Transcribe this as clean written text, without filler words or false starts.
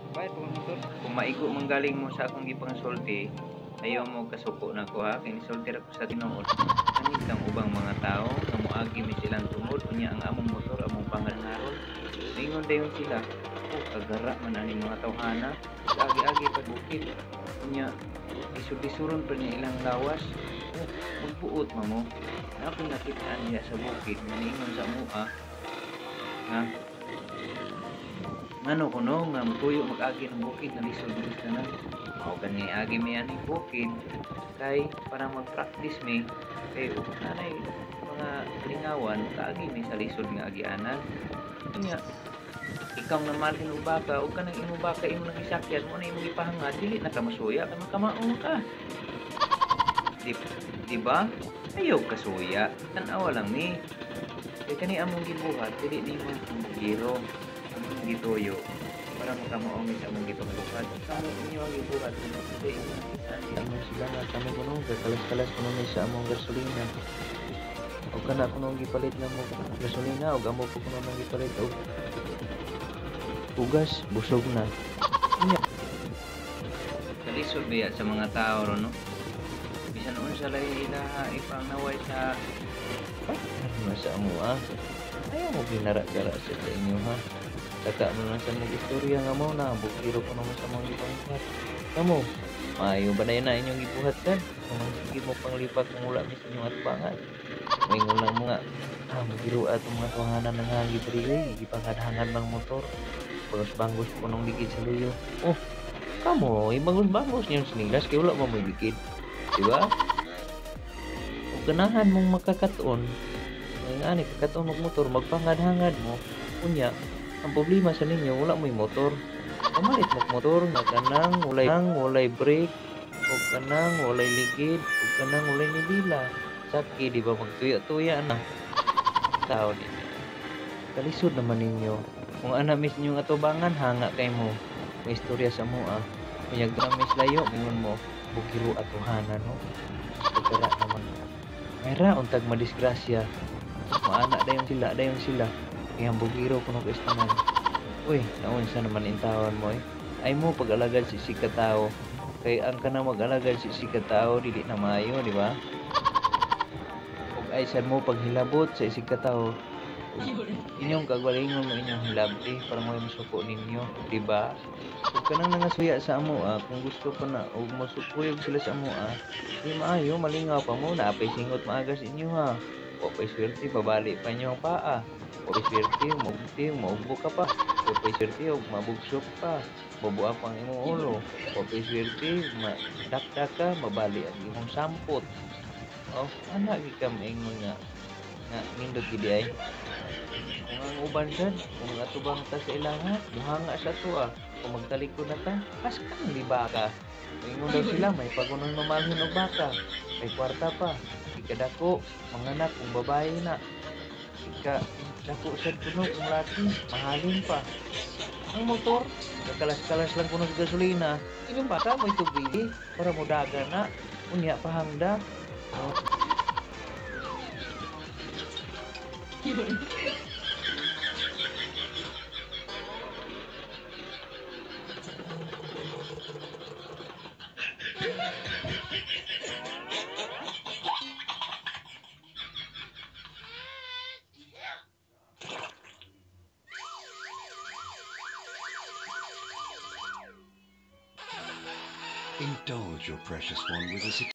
Bayad po ang motor. Kung maigo manggaling mo sa akong gipangsulti, ayaw mo kasuko na ko ha, kay nisulti ra ko sa tinuod. Angit kang ubang mga tao nga moagi mi silang tungod unya ang among motor among pangangaron. Ingon dayon sila, oh kagara man ani mga tawhana, agi-agi pa bukid. Unya isud-isuron pa niya ilang lawas. Oh, magbuot mo. Na ako nakitaan niya sa bukid, naningon sa mua, nga ngano kuno nga magtuyo mag-agi ng bukid nga lisod gusto na. Mao gani agi mi ani bukid kay para mag-practice mi kay nanay mga lingawan kaagi mi sa lisod nga agianan. Unya ikaw na malin ubaka ug kanang imong baka imo nang isakyan mo na imong ipahangad dili na ka masuya kay makamaong ka. Di, di ba? Ayaw kasuya. Tanawa lang ni. Kay kani among gibuhat dili nimo giro among gituyo para makamaong sa among gipagbuhat. Kamo inyo ang gibuhat dili imo Ano sila nga kami kuno kalas-kalas kuno ni sa among gasolina. O kana kuno gipalit na mo gasolina o amo po kuno nang gipalit og ugas busog na. Unya, kalisod biya sa mga tao ron no. Bisan unsa lay ilaha ipangnaway sa ano sa amo ayaw mo ginara-gara sa inyo ha. Saka mo lang sa mga istorya nga mo na bukiro ko naman sa mga gibuhat. Kamo, maayo ba na yun na inyong gibuhat kan? Kung sige mo panglipat kung wala mi sa inyong atbangan. Maingon lang mo nga, magiro atong mga tuhangan ng hangit rin, ipangadahangan ng motor. Bangos ko nung ligid sa luyo. Oh, kamo, bangos niyong sinilas kaya wala mo may ligid. Diba? Kung ganahan mong makakatuon, ngayon ani, kakatuon magmotor, magpangad-hangad mo, kunya, ang problema sa ninyo, wala mo'y motor. Pamalit mo motor, nga kanang, walay brake, o kanang, walay ligid, o kanang, walay nibila. Saki, di ba, magtuya-tuya na. Tao ninyo. Kalisod naman ninyo. Kung anamis ninyo atubangan, hanga kay mo. May istorya sa mo, Kanyag namis layo, mingon mo, bukiro atuhana, no? Pagkara naman. Mayra, untag madisgrasya. Maana dayon sila. Kaya bugiro kuno ka istanan. Uy, naon sa naman intawan mo Ay mo pag-alagad si katao. Kay ang kana mag-alagad si katao dili na maayo, di ba? Ug ay sad mo paghilabot sa katao. Inyong kagalingon mo inyong hilabti para mo masuko ninyo, di ba? Ug kanang nangasuya sa amo kung gusto pa na ug masukuyog sila sa amo di maayo malingaw pa mo na apay singot maaga sa inyo ha. O pay swerte babali pa inyo ang paa. O pay swerte maugbo ka pa. O pay swerte og mabugsok pa. Babuak pang imong ulo. O pay swerte madakdak ka mabali ang imong sampot. O ana gi ka maingon nga nindot gid ay. Kung ang uban dyan, kung atubang ta sa ilaha, buhanga sa to Kung magtalikod na ta, paskang di baka. Ingon daw sila, may pagunon mamalhin o baka. May kwarta pa. Ikadako, manganak kung babae na. Ikadako sa kuno kung laki, mahalin pa. Ang motor, kakalas-kalas lang kuno sa gasolina. Inyong baka may tubig para mo daga na. Unya pahangda. Oh. Indulge your precious one with a